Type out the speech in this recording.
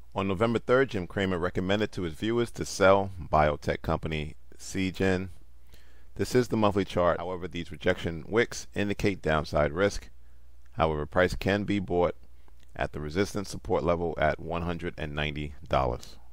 On November 3rd, Jim Cramer recommended to his viewers to sell biotech company Seagen. This is the monthly chart. However, these rejection wicks indicate downside risk. However, price can be bought at the resistance support level at $190.